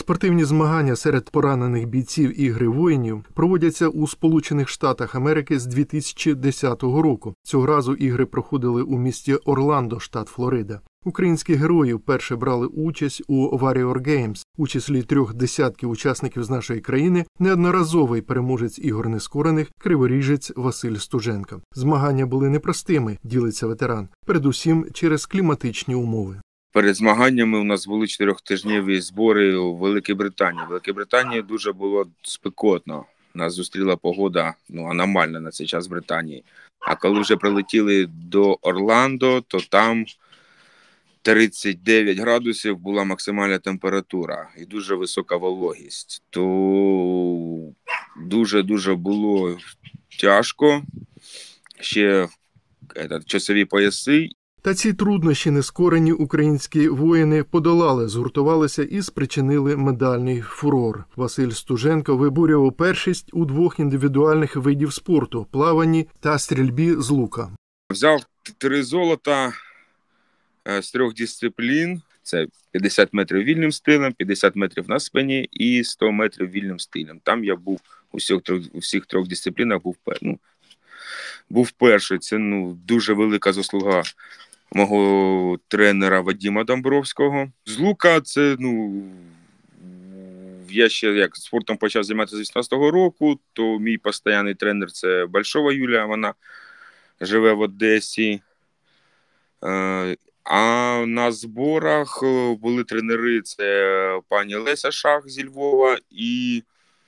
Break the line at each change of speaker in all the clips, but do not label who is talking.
Спортивні змагання серед поранених бійців Ігри воїнів проводяться у Сполучених Штатах Америки з 2010 року. Цього разу ігри проходили у місті Орландо, штат Флорида. Українські герої вперше брали участь у Warrior Games. У числі 3 десятків учасників з нашої країни неодноразовий переможець ігор нескорених криворіжець Василь Стуженко. Змагання були непростими, ділиться ветеран, передусім через кліматичні умови.
Перед змаганнями у нас були 4-тижневі збори у Великій Британії. В Великій Британії дуже було спекотно. Нас зустріла погода аномальна на цей час в Британії. А коли вже прилетіли до Орландо, то там 39 градусів була максимальна температура і дуже висока вологість. То дуже було тяжко. Ще часові пояси.
Та ці труднощі нескорені українські воїни подолали, згуртувалися і спричинили медальний фурор. Василь Стуженко виборював першість у 2 індивідуальних видів спорту – плаванні та стрільбі з лука.
Взяв 3 золота з 3 дисциплін. Це 50 метрів вільним стилем, 50 метрів на спині і 100 метрів вільним стилем. Там я був у всіх 3 дисциплінах був перший. Це дуже велика заслуга мого тренера Вадима Домбровського. З лука це, я ще як спортом почав займатися з 18-го року, то мій постійний тренер це Большова Юлія, вона живе в Одесі. А на зборах були тренери, це пані Леся Шах зі Львова і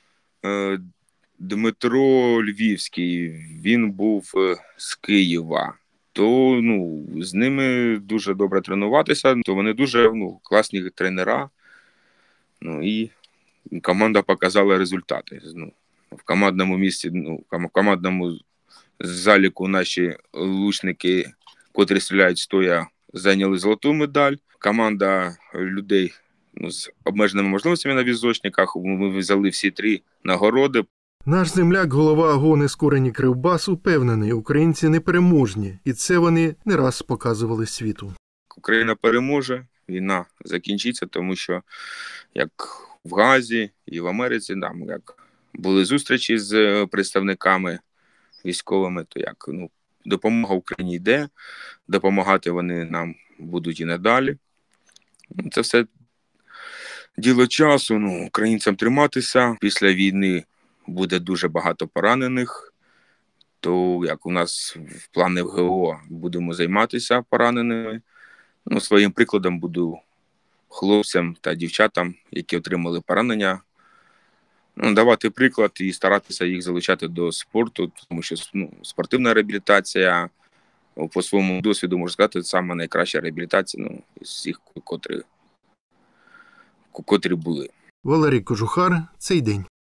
Дмитро Львівський, він був з Києва. То з ними дуже добре тренуватися, то вони дуже класні тренера. І команда показала результати. В командному місці, в командному заліку наші лучники, котрі стріляють стоя, зайняли золоту медаль. Команда людей з обмеженими можливостями на візочниках, ми взяли всі 3 нагороди.
Наш земляк, голова АГО «Нескорені Кривбас» упевнений, українці непереможні, і це вони не раз показували світу.
Україна переможе, війна закінчиться, тому що як в Газі і в Америці, як були зустрічі з представниками військовими, то допомога Україні йде, допомагати вони нам будуть і надалі. Це все діло часу, українцям триматися. Після війни буде дуже багато поранених, то як у нас в плани в ГО будемо займатися пораненими. Своїм прикладом буду хлопцям та дівчатам, які отримали поранення, давати приклад і старатися їх залучати до спорту, тому що спортивна реабілітація, по своєму досвіду, можу сказати, це саме найкраща реабілітація із всіх, котрі були.
Валерій Кожухар. Цей день.